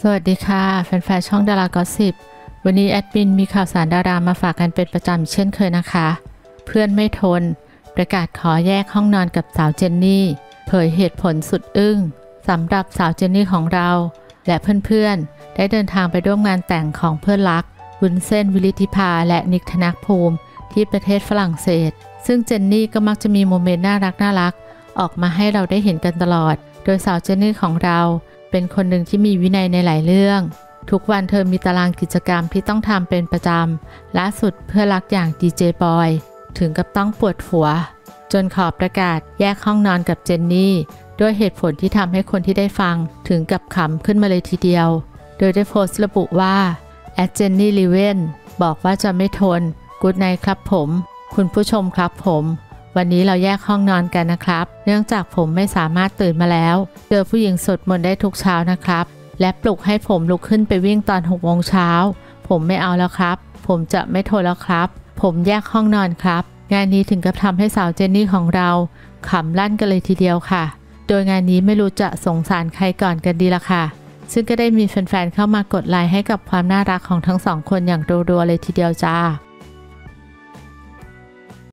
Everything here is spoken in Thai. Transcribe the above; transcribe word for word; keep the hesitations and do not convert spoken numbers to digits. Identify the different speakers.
Speaker 1: วัสดีค่ะแฟนๆช่องดารากอสซิปวันนี้แอดมินมีข่าวสารดารามาฝากกันเป็นประจำเช่นเคยนะคะเพื่อนไม่ทนประกาศขอแยกห้องนอนกับสาวเจนนี่เผยเหตุผลสุดอึ้งสำหรับสาวเจนนี่ของเราและเพื่อนๆได้เดินทางไปร่วมงานแต่งของเพื่อนรักวุ้นเส้นวิริธิภาและนิกธนภูมิที่ประเทศฝรั่งเศสซึ่งเจนนี่ก็มักจะมีโมเมนต์น่ารักน่ารักออกมาให้เราได้เห็นกันตลอดโดยสาวเจนนี่ของเราเป็นคนหนึ่งที่มีวินัยในหลายเรื่องทุกวันเธอมีตารางกิจกรรมที่ต้องทำเป็นประจำล่าสุดเพื่อนรักอย่างดีเจบอยถึงกับต้องปวดหัวจนขอประกาศแยกห้องนอนกับเจนนี่ด้วยเหตุผลที่ทำให้คนที่ได้ฟังถึงกับขำขึ้นมาเลยทีเดียวโดยได้โพสต์ระบุว่าแอดเจนนี่ลีเวนบอกว่าจะไม่ทนกู๊ดไนท์ครับผมคุณผู้ชมครับผมวันนี้เราแยกห้องนอนกันนะครับเนื่องจากผมไม่สามารถตื่นมาแล้วเจอผู้หญิงสวดมนต์ได้ทุกเช้านะครับและปลุกให้ผมลุกขึ้นไปวิ่งตอนหกโมงเช้าผมไม่เอาแล้วครับผมจะไม่ทนแล้วครับผมแยกห้องนอนครับงานนี้ถึงกับทำให้สาวเจนนี่ของเราขำลั่นกันเลยทีเดียวค่ะโดยงานนี้ไม่รู้จะสงสารใครก่อนกันดีละค่ะซึ่งก็ได้มีแฟนๆเข้ามากดไลค์ให้กับความน่ารักของทั้งสองคนอย่างรัวๆเลยทีเดียวจ้า